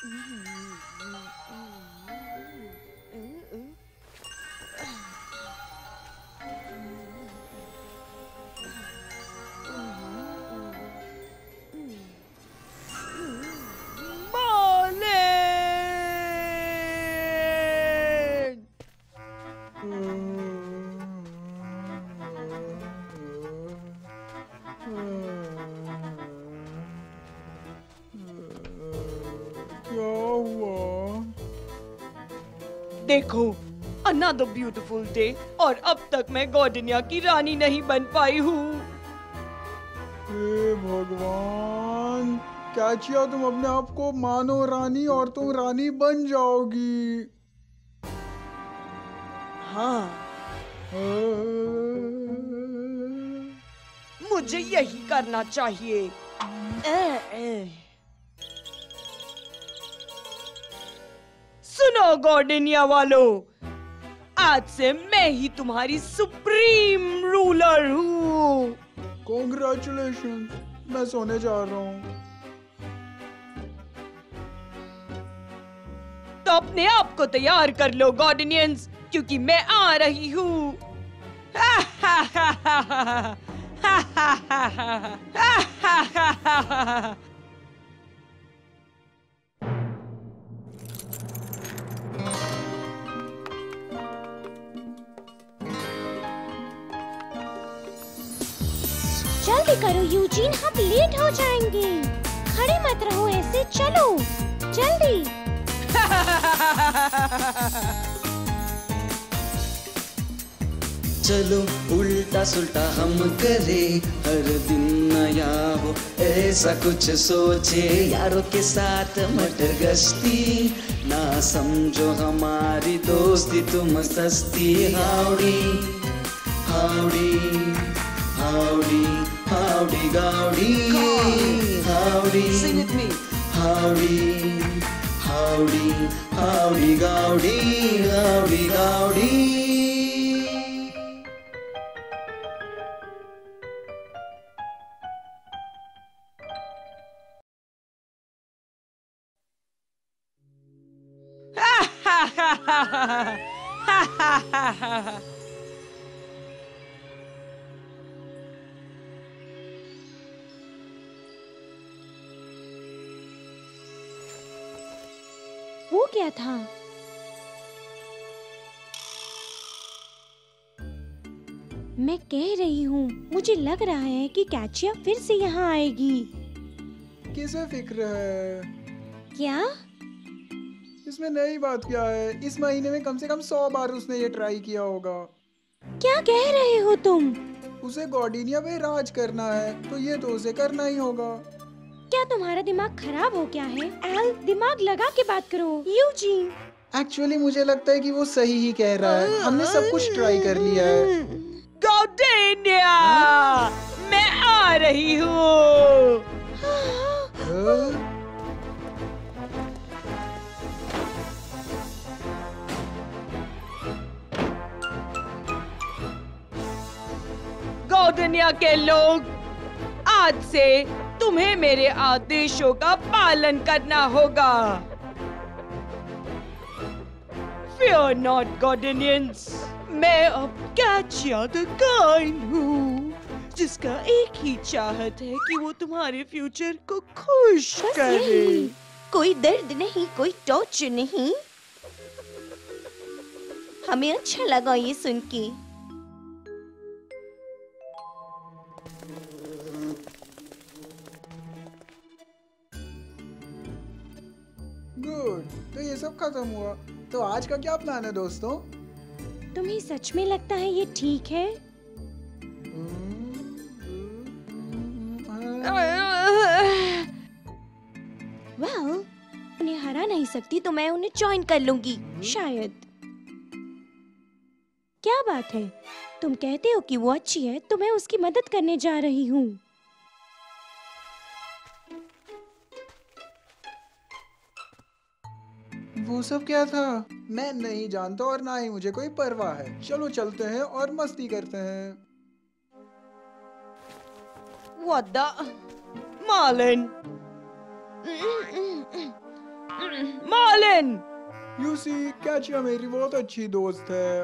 देखो, another beautiful day, और अब तक मैं गॉर्डनिया की रानी नहीं बन पाई हूँ। हे भगवान, कैचिया तुम अपने आप को मानो रानी और तुम रानी बन जाओगी। हाँ, मुझे यही करना चाहिए। सुनो गॉर्डनिया वालों, आज से मैं ही तुम्हारी सुप्रीम रूलर हूँ। कॉन्ग्रेचुलेशन, मैं सोने जा रहा हूँ। तो अपने आप को तैयार कर लो गॉर्डनियंस, क्योंकि मैं आ रही हूँ। जल्दी करो यूजीन, हम लेट हो जाएंगे। खड़े मत रहो ऐसे, चलो जल्दी। चलो उल्टा सुल्टा हम करे, हर दिन नया हो ऐसा कुछ सोचे। यारों के साथ मटर गश्ती, ना समझो हमारी दोस्ती तुम सस्ती। Howdy howdy howdy howdy gowdy, howdy howdy howdy howdy gowdy, howdy gowdy. वो क्या था? मैं कह रही हूँ, मुझे लग रहा है कि कैचिया फिर से यहाँ आएगी। किसे फिक्र है? क्या? इसमें नई बात क्या है? इस महीने में कम से कम 100 बार उसने ये ट्राई किया होगा। क्या कह रहे हो तुम? उसे गॉर्डिनिया पे राज करना है, तो ये तो उसे करना ही होगा। क्या तुम्हारा दिमाग खराब हो गया है? एल, दिमाग लगा के बात करो। यूजीन, एक्चुअली मुझे लगता है कि वो सही ही कह रहा है। हमने सब कुछ ट्राई कर लिया है। गॉर्डनिया, मैं आ रही हूँ। गॉर्डनिया के लोग, आज से तुम्हें मेरे आदेशों का पालन करना होगा। Fear not, Gordonians. मैं अब कैचिया द काइंड हूँ, जिसका एक ही चाहत है कि वो तुम्हारे फ्यूचर को खुश करे। कोई दर्द नहीं, कोई टॉर्चर नहीं। हमें अच्छा लगा ये सुन के। गुड, तो ये सब खत्म हुआ। तो आज का क्या प्लान है दोस्तों? तुम्हें सच में लगता है ये ठीक है? वेल, उन्हें हरा नहीं सकती तो मैं उन्हें ज्वाइन कर लूंगी, शायद। क्या बात है? तुम कहते हो कि वो अच्छी है, तो मैं उसकी मदद करने जा रही हूँ। वो सब क्या था? मैं नहीं जानता और ना ही मुझे कोई परवाह है। चलो चलते हैं और मस्ती करते हैं। What the? Marlin! Marlin! You see, कैचिया मेरी बहुत अच्छी दोस्त है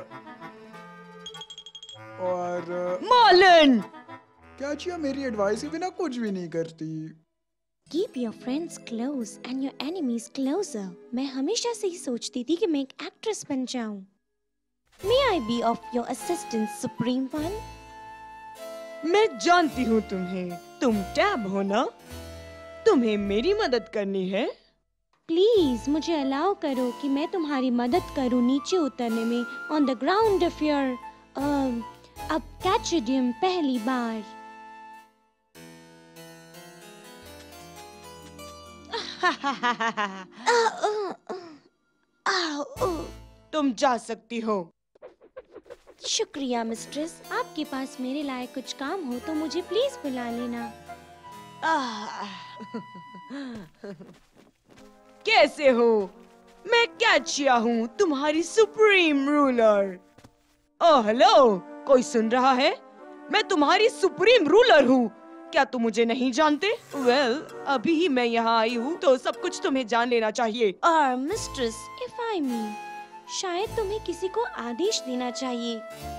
और मार्लिन! कैचिया मेरी एडवाइस के बिना कुछ भी नहीं करती। Keep your friends close and your enemies closer. मैं हमेशा से ही सोचती थी कि मैं एक एक्ट्रेस बन जाऊं। May I be of your assistant, Supreme One? मैं जानती हूँ तुम्हें। तुम टैब हो ना? तुम्हें मेरी मदद करनी है। प्लीज मुझे अलाउ करो कि मैं तुम्हारी मदद करूं नीचे उतरने में on the ground of your अब कैचेडियम पहली बार। तुम जा सकती हो। शुक्रिया मिस्ट्रेस, आपके पास मेरे लायक कुछ काम हो तो मुझे प्लीज बुला लेना। कैसे हो? मैं कैचिया हूँ, तुम्हारी सुप्रीम रूलर। ओह हेलो, कोई सुन रहा है? मैं तुम्हारी सुप्रीम रूलर हूँ। क्या तुम मुझे नहीं जानते? वेल, अभी ही मैं यहाँ आई हूँ तो सब कुछ तुम्हें जान लेना चाहिए। मिस्ट्रेस, इफ आई मी, शायद तुम्हें किसी को आदेश देना चाहिए।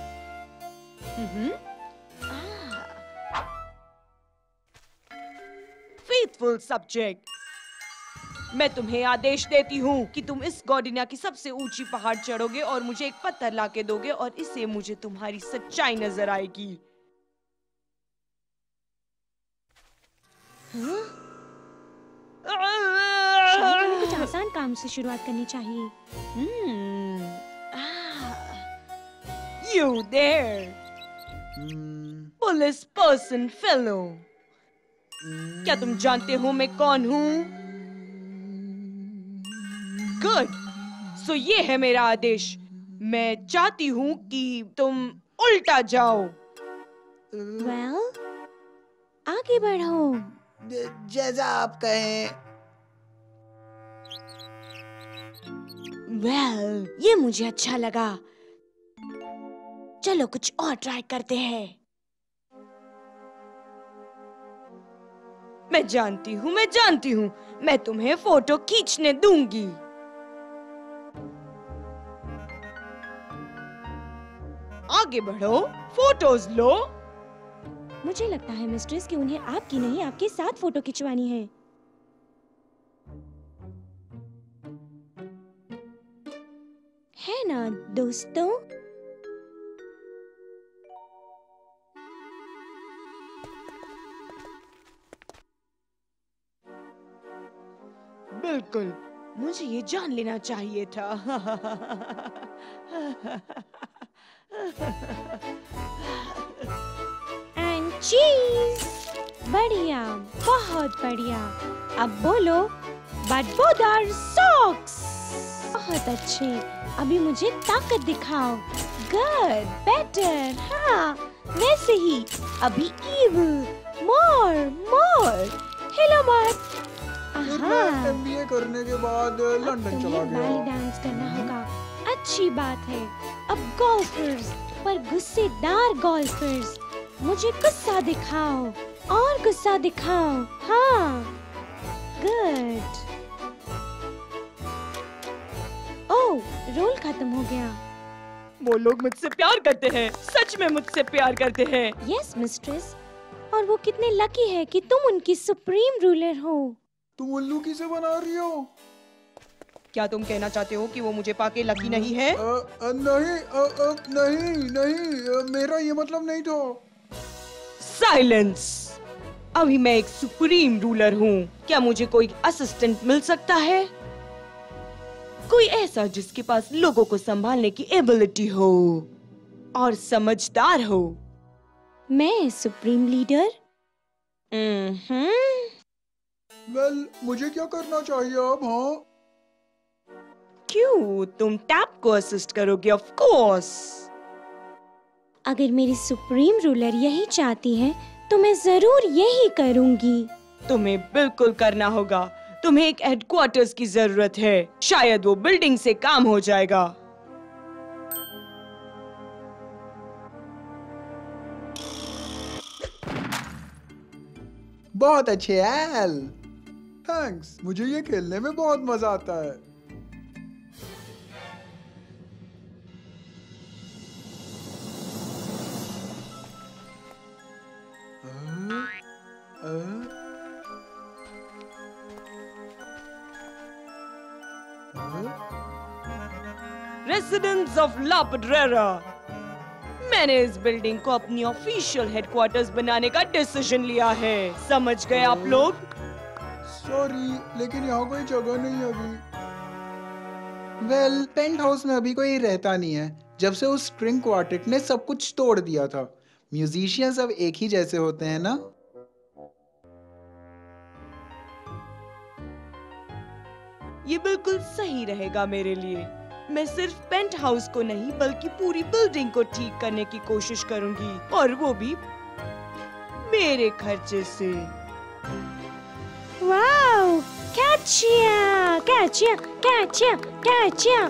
फेथफुल सब्जेक्ट, मैं तुम्हें आदेश देती हूँ कि तुम इस गॉर्डिनिया की सबसे ऊंची पहाड़ चढ़ोगे और मुझे एक पत्थर लाके दोगे और इससे मुझे तुम्हारी सच्चाई नजर आएगी। शायद हमें कुछ आसान काम से शुरुआत करनी चाहिए। You there, police person fellow. क्या तुम जानते हो मैं कौन हूँ? गुड, सो ये है मेरा आदेश। मैं चाहती हूँ कि तुम उल्टा जाओ। वेल, आगे बढ़ो। जैसा आप कहें। वेल, ये मुझे अच्छा लगा। चलो कुछ और ट्राई करते हैं। मैं जानती हूँ, मैं तुम्हें फोटो खींचने दूंगी। आगे बढ़ो, फोटोज लो। मुझे लगता है मिस्ट्रेस कि उन्हें आपकी नहीं आपके साथ फोटो खिंचवानी है। है ना दोस्तों? बिल्कुल, मुझे ये जान लेना चाहिए था। एंड चीज। बढ़िया, बहुत बढ़िया। अब बोलो, बट बोथ आर सॉक्स। बहुत अच्छे, अभी मुझे ताकत दिखाओ। गुड, बेटर, हाँ वैसे ही। अभी इविल, मोर मोर। हेलो मत। फिर मैं एमबीए करने के बाद लंदन चला तुम्हें बैली गया। डांस करना होगा। अच्छी बात है। अब गोल्फर्स, पर गुस्सेदार गोल्फर्स। मुझे गुस्सा दिखाओ और गुस्सा दिखाओ। हाँ, गुड। ओह, रोल खत्म हो गया। वो लोग मुझसे प्यार करते हैं, सच में मुझसे प्यार करते हैं। यस मिस्ट्रेस, और वो कितने लकी है कि तुम उनकी सुप्रीम रूलर हो। तुम उल्लू किसे बना रही हो? क्या तुम कहना चाहते हो कि वो मुझे पाके लकी नहीं है? नहीं, मेरा ये मतलब नहीं था। साइलेंस! अभी मैं एक सुप्रीम रूलर हूँ। क्या मुझे कोई असिस्टेंट मिल सकता है? कोई ऐसा जिसके पास लोगों को संभालने की एबिलिटी हो और समझदार हो। मैं सुप्रीम लीडर। वेल, मुझे क्या करना चाहिए अब? हाँ, क्यों? तुम टैप को असिस्ट करोगे, ऑफ कोर्स। अगर मेरी सुप्रीम रूलर यही चाहती है तो मैं जरूर यही करूंगी। तुम्हें बिल्कुल करना होगा। तुम्हें एक हेडक्वार्टर्स की जरूरत है। शायद वो बिल्डिंग से काम हो जाएगा। बहुत अच्छे एल। थैंक्स, मुझे ये खेलने में बहुत मजा आता है। रेजिडेंट्स ऑफ ला पेड्रेरा, मैंने इस बिल्डिंग को अपनी ऑफिशियल हेडक्वार्टर्स बनाने का डिसीजन लिया है। समझ गए आप लोग? सॉरी, लेकिन यहाँ कोई जगह नहीं अभी। वेल, पेंट हाउस में अभी कोई रहता नहीं है। जब से उस स्ट्रिंग क्वार्टेट ने सब कुछ तोड़ दिया था। म्यूजिशियन सब एक ही जैसे होते हैं ना? ये बिल्कुल सही रहेगा मेरे लिए। मैं सिर्फ पेंट हाउस को नहीं बल्कि पूरी बिल्डिंग को ठीक करने की कोशिश करूंगी, और वो भी मेरे खर्चे से। वाओ, कैचिया कैचिया कैचिया कैचिया।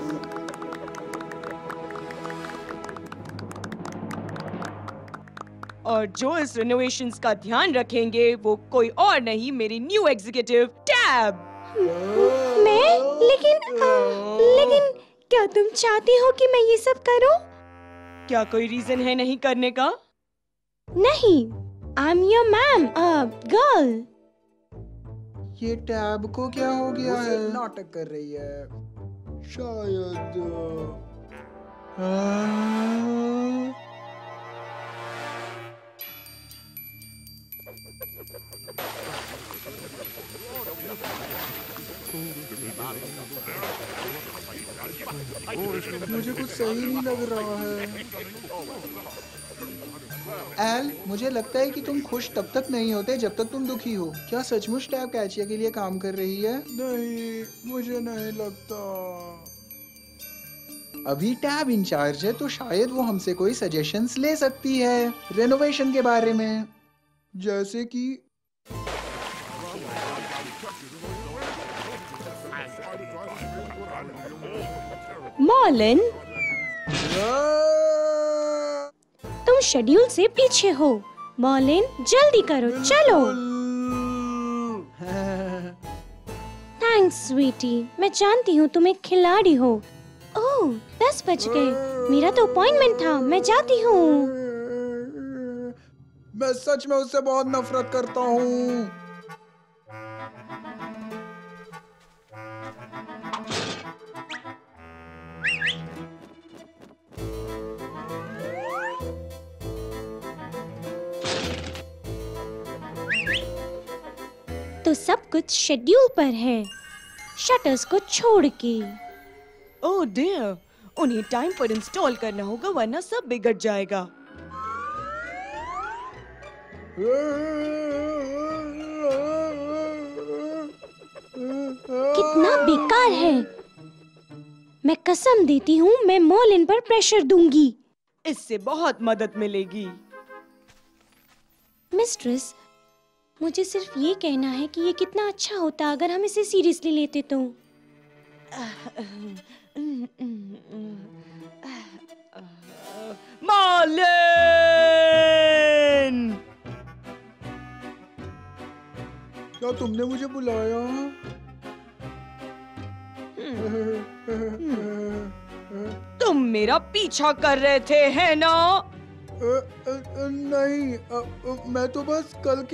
और जो इस रिनोवेशंस का ध्यान रखेंगे वो कोई और नहीं, मेरी न्यू एग्जीक्यूटिव टैब। मैं? लेकिन क्या तुम चाहती हो कि मैं ये सब करूं? क्या कोई रीजन है नहीं करने का? नहीं, I'm your ma'am, girl. ये टैब को क्या हो गया है? नाटक कर रही है शायद। मुझे कुछ सही नहीं लग रहा है। एल, मुझे लगता है कि तुम खुश तब तक नहीं होते जब तक तुम दुखी हो। क्या सचमुच टैब कैचिया के लिए काम कर रही है? नहीं, मुझे नहीं लगता। अभी टैब इंचार्ज है तो शायद वो हमसे कोई सजेशंस ले सकती है रेनोवेशन के बारे में। जैसे कि मॉर्लिन, तुम शेड्यूल से पीछे हो। मॉर्लिन, जल्दी करो, चलो। थैंक्स स्वीटी, मैं जानती हूँ तुम एक खिलाड़ी हो। ओह, 10 बज गए। मेरा तो अपॉइंटमेंट था, मैं जाती हूँ। मैं सच में उससे बहुत नफरत करता हूँ। तो सब कुछ शेड्यूल पर है, शटर्स को छोड़ के। ओह डियर, उन्हें टाइम पर इंस्टॉल करना होगा वरना सब बिगड़ जाएगा। कितना बेकार है। मैं कसम देती हूँ मैं मॉर्लिन पर प्रेशर दूंगी। इससे बहुत मदद मिलेगी। मिस्ट्रेस, मुझे सिर्फ ये कहना है कि ये कितना अच्छा होता अगर हम इसे सीरियसली लेते तो। मॉर्लिन! क्या तुमने मुझे बुलाया? तुम मेरा पीछा कर रहे थे, है ना? नहीं, मैं तो बस कल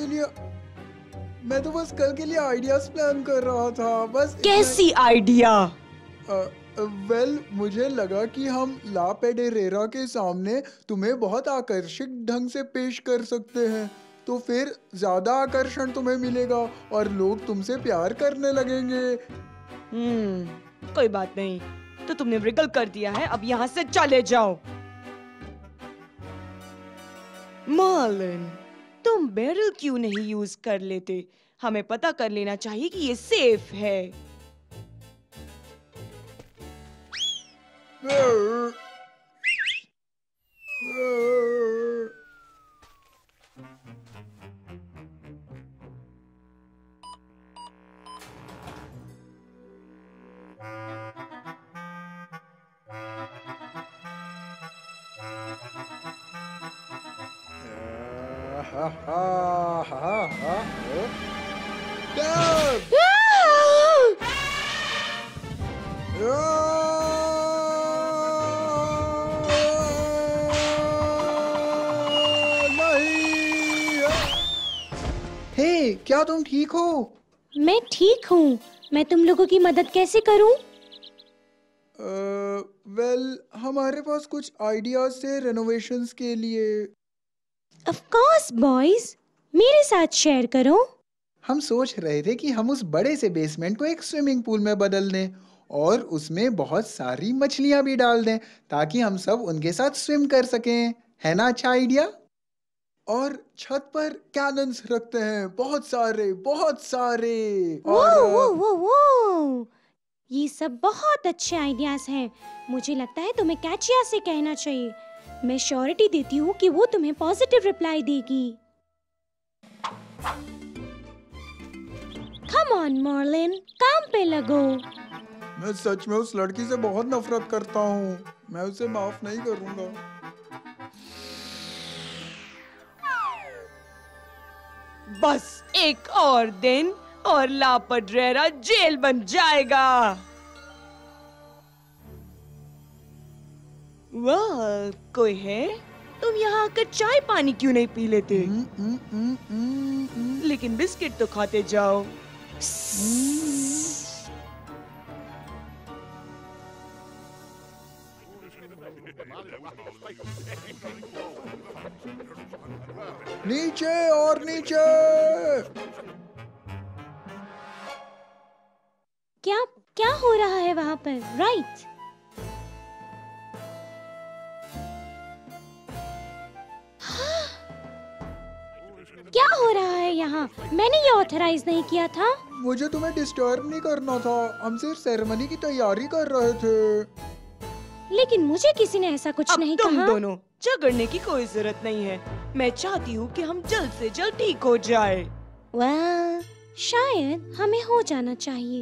के लिए आइडियाज प्लान कर रहा था, बस। कैसी आइडिया? वेल, मुझे लगा कि हम ला पेड्रेरा के सामने तुम्हें बहुत आकर्षक ढंग से पेश कर सकते हैं, तो फिर ज्यादा आकर्षण तुम्हें मिलेगा और लोग तुमसे प्यार करने लगेंगे। कोई बात नहीं, तो तुमने व्रिगल कर दिया है, अब यहाँ से चले जाओ। मॉर्लिन, तुम बैरल क्यों नहीं यूज कर लेते? हमें पता कर लेना चाहिए कि ये सेफ है। Dad! क्या तुम ठीक हो? मैं ठीक हूँ। मैं तुम लोगों की मदद कैसे करूँ? वेल हमारे पास कुछ आइडियाज थे रेनोवेशंस के लिए। ऑफ कोर्स बॉयज, मेरे साथ शेयर करो। हम सोच रहे थे कि हम उस बड़े से बेसमेंट को एक स्विमिंग पूल में बदल दें और उसमें बहुत सारी मछलियां भी डाल दें ताकि हम सब उनके साथ स्विम कर सकें। है ना अच्छा आइडिया? और छत पर कैनन्स रखते हैं, बहुत सारे बहुत सारे। वो और वो ये सब बहुत अच्छे आइडियाज हैं। मुझे लगता है तुम्हें कैचिया से कहना चाहिए। मैं श्योरिटी देती हूँ कि वो तुम्हें पॉजिटिव रिप्लाई देगी। कम ऑन मर्लिन, काम पे लगो। मैं सच में उस लड़की से बहुत नफरत करता हूँ। मैं उसे माफ नहीं करूँगा। बस एक और दिन और ला पेड्रेरा जेल बन जाएगा। वाह, कोई है? तुम यहाँ आकर चाय पानी क्यों नहीं पी लेते? लेकिन बिस्किट तो खाते जाओ। नीचे और नीचे। क्या क्या हो रहा है वहाँ पर? राइट। क्या हो रहा है यहाँ? मैंने ये ऑथराइज नहीं किया था। मुझे तुम्हें डिस्टर्ब नहीं करना था। हम सिर्फ सेरेमनी की तैयारी कर रहे थे। लेकिन मुझे किसी ने ऐसा कुछ अब नहीं तुम कहा। दोनों झगड़ने की कोई जरूरत नहीं है। मैं चाहती हूँ कि हम जल्द से जल्द ठीक हो जाए। Well, शायद हमें हो जाना चाहिए।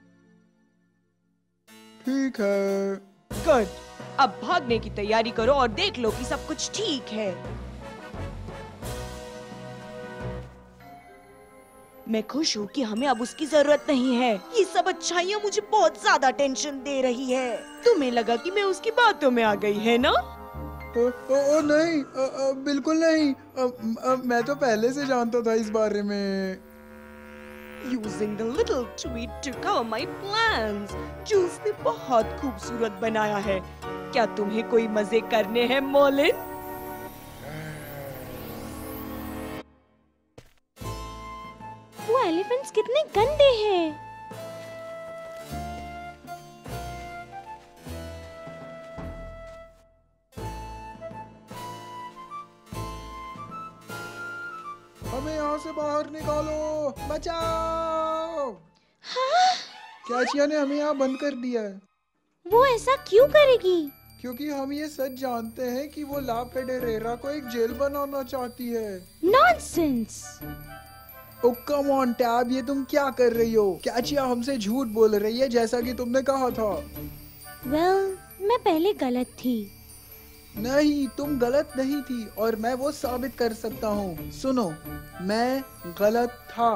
ठीक है। गुड। अब भागने की तैयारी करो और देख लो कि सब कुछ ठीक है। मैं खुश हूँ कि हमें अब उसकी जरूरत नहीं है। ये सब अच्छाइयाँ मुझे बहुत ज्यादा टेंशन दे रही है। तुम्हें लगा कि मैं उसकी बातों में आ गई, है ना? ओ नहीं, बिल्कुल नहीं। मैं तो पहले से जानता था इस बारे में। Using the little tweet to cover my plans. Juice ने बहुत खूबसूरत बनाया है। क्या तुम्हें कोई मजे करने हैं, मोलिन? वो एलिफेंट्स कितने गंदे हैं। हमें यहाँ से बाहर निकालो, बचाओ। हाँ? कैचिया ने हमें यहाँ बंद कर दिया है। वो ऐसा क्यों करेगी? क्योंकि हम ये सच जानते हैं कि वो ला पेडेरेरा को एक जेल बनाना चाहती है। Nonsense. Oh come on tab, ये तुम क्या कर रही हो? कैचिया हमसे झूठ बोल रही है जैसा कि तुमने कहा था। Well, मैं पहले गलत थी। नहीं, तुम गलत नहीं थी और मैं वो साबित कर सकता हूँ। सुनो, मैं गलत था।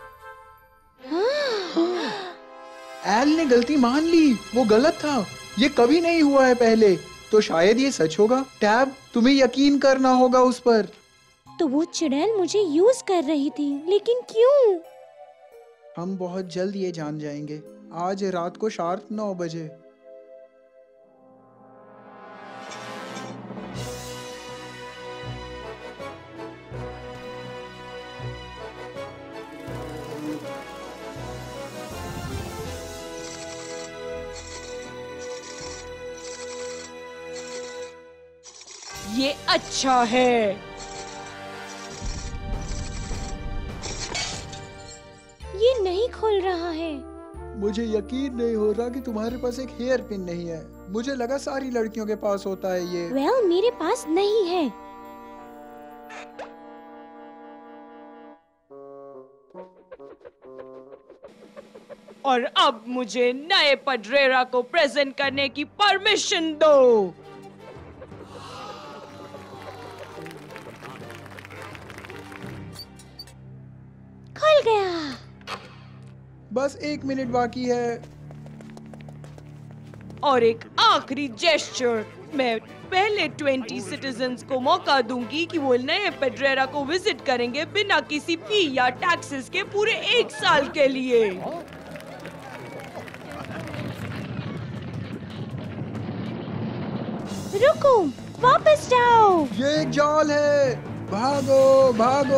एल ने गलती मान ली, वो गलत था। ये कभी नहीं हुआ है पहले, तो शायद ये सच होगा। टैब, तुम्हें यकीन करना होगा उस पर। तो वो चुड़ैल मुझे यूज कर रही थी, लेकिन क्यों? हम बहुत जल्द ये जान जाएंगे। आज रात को शार्प 9 बजे। ये अच्छा है। ये नहीं खुल रहा है। मुझे यकीन नहीं हो रहा कि तुम्हारे पास एक हेयर पिन नहीं है। मुझे लगा सारी लड़कियों के पास होता है ये। Well, मेरे पास नहीं है। और अब मुझे नए पेड्रेरा को प्रेजेंट करने की परमिशन दो। खुल गया। बस 1 मिनट बाकी है। और एक आखिरी जेस्चर, मैं पहले 20 सिटीजन्स को मौका दूंगी कि वो नए पेड्रेरा को विजिट करेंगे बिना किसी फी या टैक्सेस के पूरे 1 साल के लिए। रुको, वापस जाओ। ये एक जाल है, भागो भागो।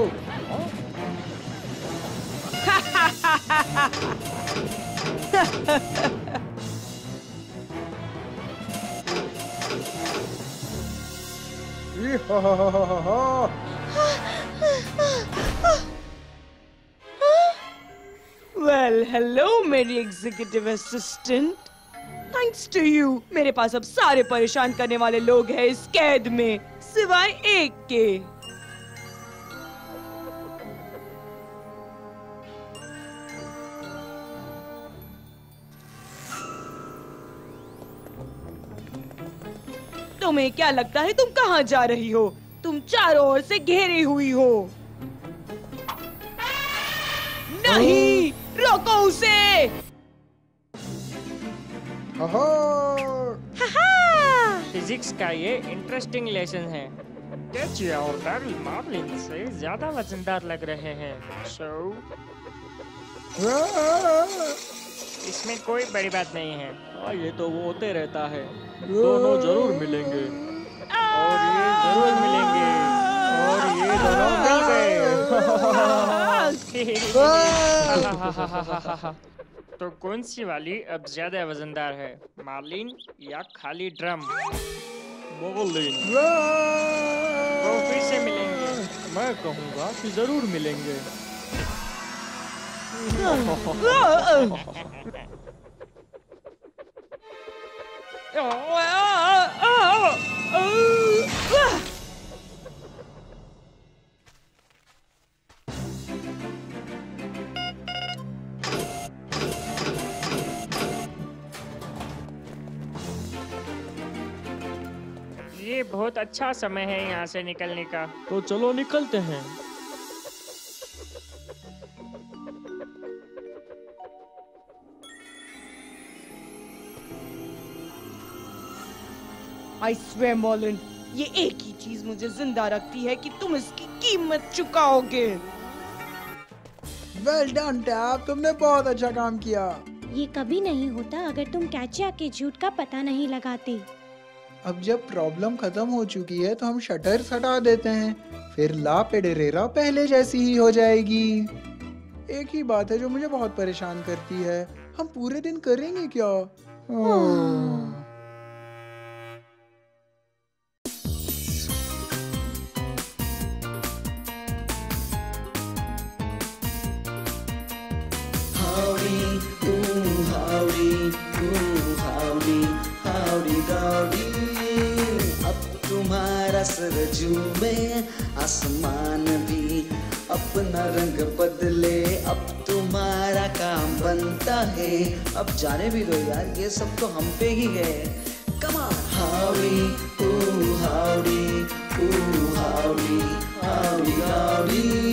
वेल हेलो मेरी executive assistant, thanks to you मेरे पास अब सारे परेशान करने वाले लोग हैं इस कैद में, सिवाय एक के। तुम्हें क्या लगता है तुम कहाँ जा रही हो? तुम चारों ओर से घेरी हुई हो। नहीं, रोको उसे। फिजिक्स का ये इंटरेस्टिंग लेसन है। कैचिया और डार्ल मार्लिन से ज्यादा वजनदार लग रहे हैं। इसमें कोई बड़ी बात नहीं है। ये तो वो होते रहता है। दोनों जरूर मिलेंगे और ये जरूर मिलेंगे और ये दोनों मिल गए। तो कौन सी वाली अब ज्यादा वजनदार है, मार्लिन या खाली ड्रम? मार्लिन। वो फिर से मिलेंगे। मैं कहूँगा कि जरूर मिलेंगे। ये बहुत अच्छा समय है यहाँ से निकलने का। तो चलो निकलते हैं। I swear मॉर्लिन, ये एक ही चीज मुझे जिंदा रखती है कि तुम इसकी कीमत चुकाओगे। वेल डन टैप, तुमने बहुत अच्छा काम किया। ये कभी नहीं होता अगर तुम कैचिया के झूठ का पता नहीं लगाते। अब जब प्रॉब्लम खत्म हो चुकी है तो हम शटर्स हटा देते हैं, फिर ला पेडेरेरा पहले जैसी ही हो जाएगी। एक ही बात है जो मुझे बहुत परेशान करती है, हम पूरे दिन करेंगे क्या? सरजू में आसमान भी अपना रंग बदले, अब तुम्हारा काम बनता है। अब जाने भी दो यार, ये सब तो हम पे ही है। Come on howdy howdy howdy howdy howdy.